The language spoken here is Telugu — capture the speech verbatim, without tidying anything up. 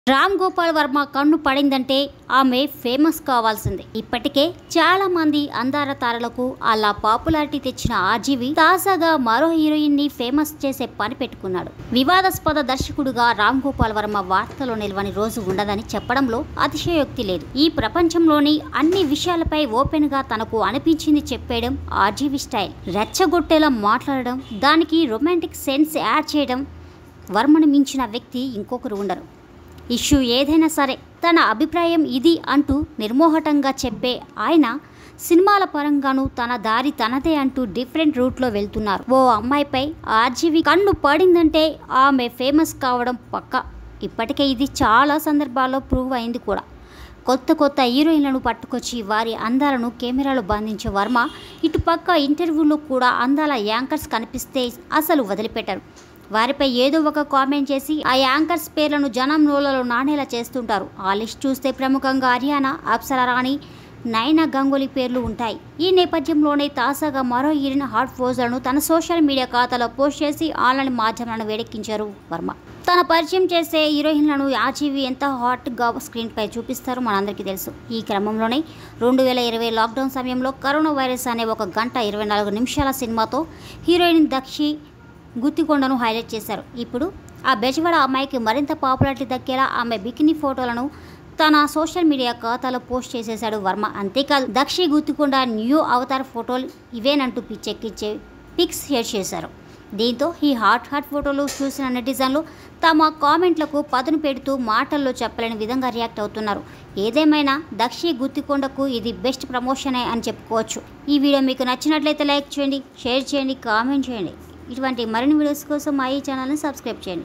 రామ్ గోపాల్ వర్మ కన్ను పడిందంటే ఆమె ఫేమస్ కావాల్సిందే. ఇప్పటికే చాలా మంది అందాల తారలకు అలా పాపులారిటీ తెచ్చిన ఆర్జీవి తాజాగా మరో హీరోయిన్ ని ఫేమస్ చేసే పని పెట్టుకున్నాడు. వివాదాస్పద దర్శకుడుగా రామ్ గోపాల్ వర్మ వార్తలో నిలవని రోజు ఉండదని చెప్పడంలో అతిశయోక్తి లేదు. ఈ ప్రపంచంలోని అన్ని విషయాలపై ఓపెన్ గా తనకు అనిపించింది చెప్పేయడం ఆర్జీవి స్టైల్. రెచ్చగొట్టేలా మాట్లాడడం, దానికి రొమాంటిక్ సెన్స్ యాడ్ చేయడం, వర్మను మించిన వ్యక్తి ఇంకొకరు ఉండరు. ఇష్యూ ఏదైనా సరే తన అభిప్రాయం ఇది అంటూ నిర్మోహటంగా చెప్పే ఆయన సినిమాల పరంగానూ తన దారి తనదే అంటూ డిఫరెంట్ రూట్లో వెళ్తున్నారు. ఓ అమ్మాయిపై ఆర్జీవి కన్ను పడిందంటే ఆమె ఫేమస్ కావడం పక్కా. ఇప్పటికే ఇది చాలా సందర్భాల్లో ప్రూవ్ అయింది కూడా. కొత్త కొత్త హీరోయిన్లను పట్టుకొచ్చి వారి అందాలను కెమెరాలో బంధించే వర్మ ఇటుపక్క ఇంటర్వ్యూలో కూడా అందాల యాంకర్స్ కనిపిస్తే అసలు వదిలిపెట్టారు. వారిపై ఏదో ఒక కామెంట్ చేసి ఆ యాంకర్స్ పేర్లను జనం నోళ్లలో నానేలా చేస్తుంటారు. ఆ లిస్ట్ చూస్తే ప్రముఖంగా హర్యానా, అప్సరా రాణి, నైనా గంగూలీ పేర్లు ఉంటాయి. ఈ నేపథ్యంలోనే తాజాగా మరో హీరోయిన్ హాట్ పోజులను తన సోషల్ మీడియా ఖాతాలో పోస్ట్ చేసి ఆన్లైన్ మాధ్యమాలను వేడెక్కించారు వర్మ. తన పరిచయం చేసే హీరోయిన్లను ఆర్జీవి ఎంత హాట్గా స్క్రీన్ పై చూపిస్తారో మనందరికీ తెలుసు. ఈ క్రమంలోనే రెండు వేల ఇరవై లాక్డౌన్ సమయంలో కరోనా వైరస్ అనే ఒక గంట ఇరవై నాలుగు నిమిషాల సినిమాతో హీరోయిన్ దక్షి గుత్తికొండను హైలైట్ చేశారు. ఇప్పుడు ఆ బెజవాడ అమ్మాయికి మరింత పాపులారిటీ దక్కేలా ఆమె బికినీ ఫోటోలను తన సోషల్ మీడియా ఖాతాలో పోస్ట్ చేసేశాడు వర్మ. అంతేకాదు దక్షి గుత్తికొండ న్యూ అవతార్ ఫోటోలు ఇవేనంటూ పిచ్చెక్కించే పిక్స్ షేర్ చేశారు. దీంతో ఈ హాట్ హాట్ ఫోటోలు చూసిన నెటిజన్లు తమ కామెంట్లకు పదును పెడుతూ మాటల్లో చెప్పలేని విధంగా రియాక్ట్ అవుతున్నారు. ఏదేమైనా దక్షి గుత్తికొండకు ఇది బెస్ట్ ప్రమోషనే అని చెప్పుకోవచ్చు. ఈ వీడియో మీకు నచ్చినట్లయితే లైక్ చేయండి, షేర్ చేయండి, కామెంట్ చేయండి. ఇటువంటి మరిన్ని వీడియోస్ కోసం మా ఈ ఛానల్ని సబ్స్క్రైబ్ చేయండి.